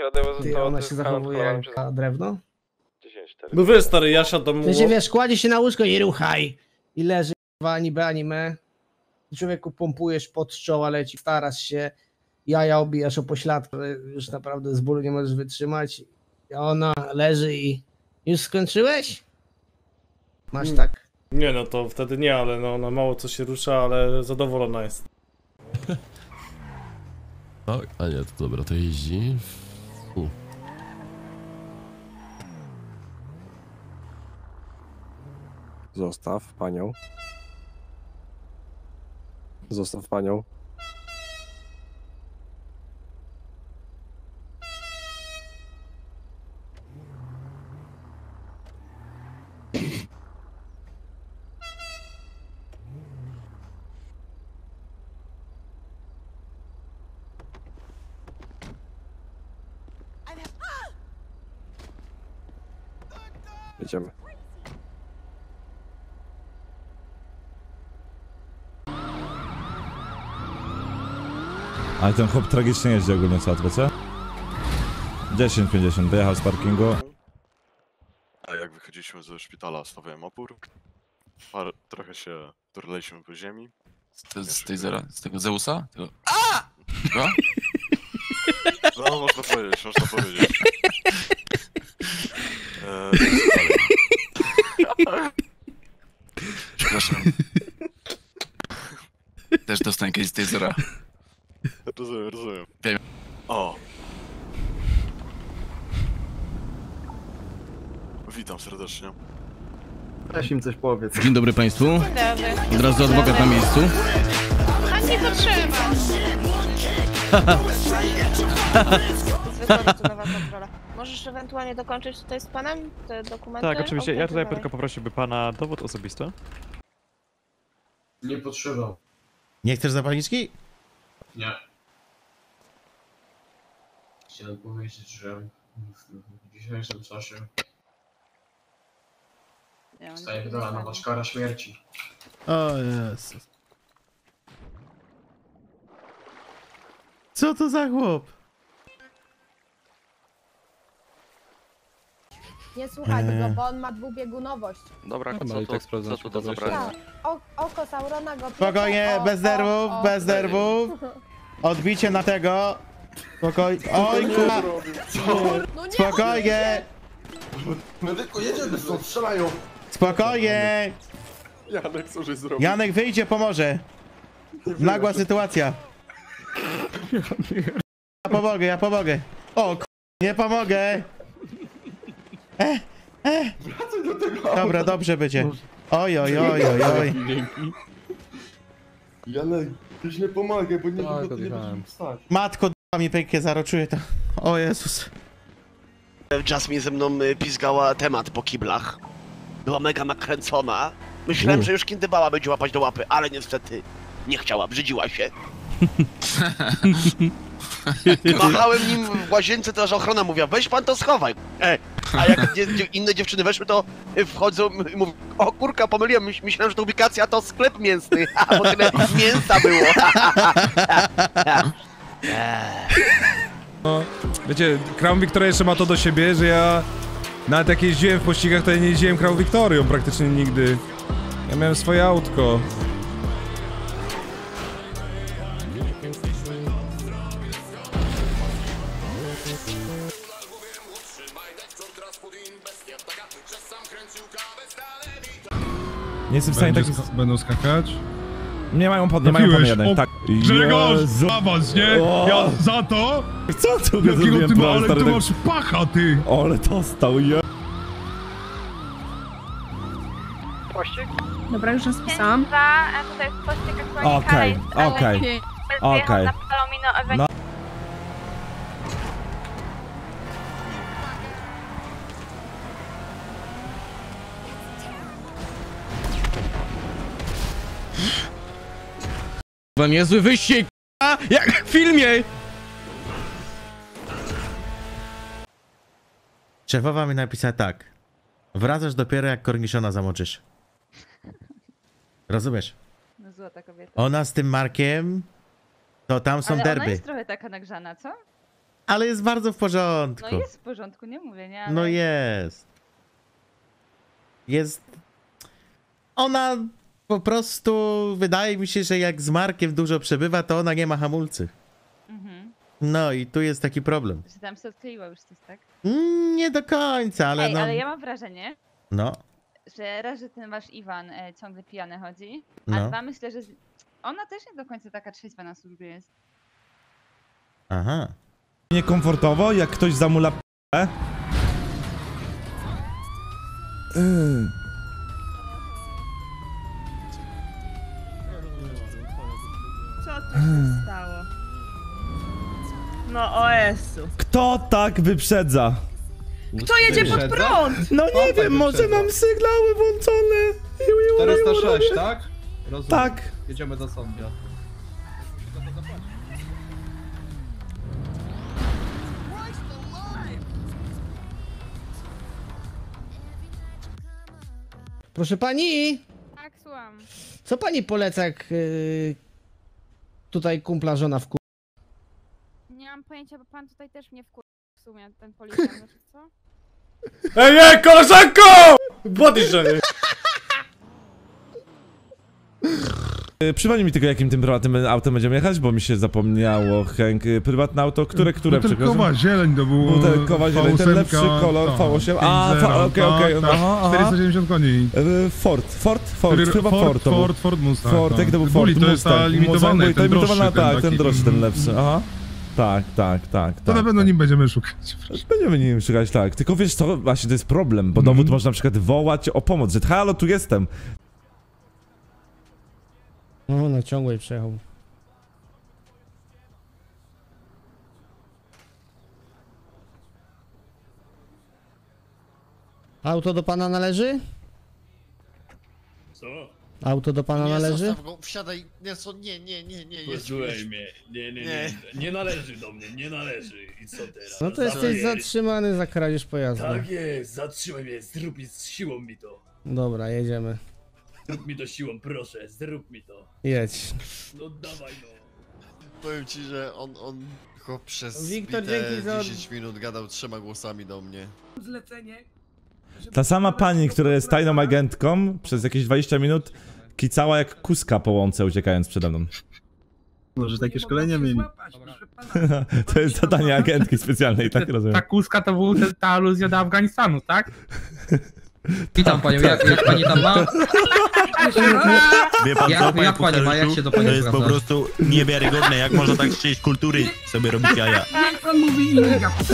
Ty, ona się zachowuje jak drewno? No wiesz stary, ja siadam... Ty się wiesz, kładzie się na łóżko i ruchaj. I leży ani me. Człowieku pompujesz pod czoła, leci, starasz się. Jaja obijasz o pośladku, już naprawdę z bólu nie możesz wytrzymać. A ona leży i... Już skończyłeś? Masz tak? Nie no, to wtedy nie, ale no ona mało co się rusza, ale zadowolona jest. O, a nie, to dobra, to jeździ. Zostaw panią. Zostaw panią. Jedziemy. Ale ten chłop tragicznie jeździ ogólnie, co co? 10-50, wyjechał z parkingu. A jak wychodziliśmy ze szpitala, stawiałem opór. Trochę się turlaliśmy po ziemi. Z tego Zeusa? Tego... No? No, można powiedzieć, można powiedzieć. Przepraszam. Też dostań kiedyś z tej zera. Rozumiem, rozumiem. Wiem. O! Witam serdecznie. Weź im coś powiedz. Dzień dobry Państwu. Dzień dobry. Od razu adwokat na miejscu. A nie potrzeba. Zwykła rutynowa kontrola. Możesz ewentualnie dokończyć tutaj z panem te dokumenty? Tak, oczywiście. Ja tutaj tylko poprosiłby pana dowód osobisty. Nie potrzeba. Nie chcesz zapalniczki? Nie. Chciałem powiedzieć, że w dzisiejszym czasie zostaje wydana nowa kara śmierci. O Jezus. Co to za chłop? Nie słuchaj go, bo on ma dwubiegunowość. Dobra, co tu do zabrania? Oko Saurona go... Spokojnie, bez nerwów. Odbicie na tego. Spokojnie. Oj kurwa. Spokojnie. Medyku, jedziemy stąd, strzelają. Spokojnie. Janek, co żeś zrobił? Janek wyjdzie, pomoże. Nagła sytuacja. Ja pomogę. O nie pomogę. Wracaj do tego. Dobra, dobrze będzie. Oj. Janek, już nie pomagaj, bo nie będziemy wstać. Matko, mi pęknie, zaroczuję to. O Jezus. Jasmine ze mną pizgała temat po kiblach. Była mega nakręcona. Myślałem, że już kindybała będzie łapać do łapy, ale niestety nie chciała, brzydziła się. Machałem nim w łazience, to aż ochrona mówiła, weź pan to schowaj. A jak inne dziewczyny weszły, to wchodzą i mówią, o kurka, pomyliłem, myślałem, że to ubikacja to sklep mięsny, bo tyle mięsa było. No, wiecie, Crown Victoria jeszcze ma to do siebie, że ja nawet jak jeździłem w pościgach, to ja nie jeździłem Crown Victorią praktycznie nigdy. Ja miałem swoje autko. Nie jestem w stanie tak... Będą skakać? Nie mają pod jeden, tak. Grzegorz, awans, nie? Ja za to? Co tu jakiego ty, ale ty masz pacha, ty! Ale to stał, ja... Pościg? Dobra, już rozpisałam. A tutaj jest pościg aktualnie Okej. No. To niezły wyścig, jak w filmie! Szefowa mi napisała tak. Wracasz dopiero jak korniszona zamoczysz. Rozumiesz? No złota kobieta. Ona z tym Markiem, to tam są ale derby. Ona jest trochę taka nagrzana, co? Ale jest bardzo w porządku. No jest w porządku, nie mówię, nie? Ale... No jest. Jest... Ona po prostu, wydaje mi się, że jak z Markiem dużo przebywa, to ona nie ma hamulcy. No i tu jest taki problem. Że tam się odkleiła już coś, tak? Nie do końca, ale Ej, no... ale ja mam wrażenie, No, że raz, że ten wasz Iwan ciągle pijany chodzi, No. a dwa myślę, że ona też nie do końca taka trzeźwa na służbie jest. aha. Niekomfortowo, jak ktoś zamula p***e. Co tu się stało? No o Jezu. Kto tak wyprzedza? Kto jedzie pod prąd? No nie wiem, może mam sygnały włączone. 406, tak? Rozumiem. Tak. Jedziemy do sądu. Proszę pani, Tak, słucham. co pani poleca, jak tutaj kumpla żona w Nie mam pojęcia, bo pan tutaj też mnie w sumie, ten policjant, znaczy co? Ej, koleżanko! Body żony. Przypomnij mi tylko, jakim tym prywatnym autem będziemy jechać, bo mi się zapomniało, Henk. Prywatne auto, które Butelkowa zieleń to było. Butelkowa zieleń, ten lepszy kolor, V8. A, okej, aha. 470 koni. Ford, chyba Ford to był. Ford Mustang. Ford, jak to był Ford to jest ta limitowana, Mustang, ten droższy, tak, ten taki. droższy, ten lepszy, aha. Tak. To na pewno nim będziemy szukać. Będziemy nim szukać, tak. Tylko wiesz co, właśnie to jest problem, bo dowód można na przykład wołać o pomoc, że halo, tu jestem. O, na ciągłej przejechał. Auto do pana należy? Co? Auto do pana należy? Zostaw go, wsiadaj, nie. Posłuchaj mnie. Nie należy do mnie, nie należy. I co teraz? No to jesteś zatrzymany za kradzież pojazdu. Tak jest, zatrzymaj mnie, zrób mi z siłą mi to. Dobra, jedziemy. Zrób mi to siłą, proszę, zrób mi to. Jedź. No dawaj no. Powiem ci, że on przez Wiktor, dzięki za... 10 minut gadał 3 głosami do mnie. Zlecenie. Ta sama pani, która jest tajną agentką, przez jakieś 20 minut kicała jak kuska po łące, uciekając przede mną. Może takie szkolenia mieli. To jest zadanie agentki specjalnej, tak rozumiem. Ta kuska to była ta aluzja do Afganistanu, tak? Witam panią, jak pani tam ma? Wie pan Jak pani ma, jak się do pani zwraca? prostu niewiarygodne, jak można tak z czyjejś kultury sobie robić jaja. Jak pan mówi inny,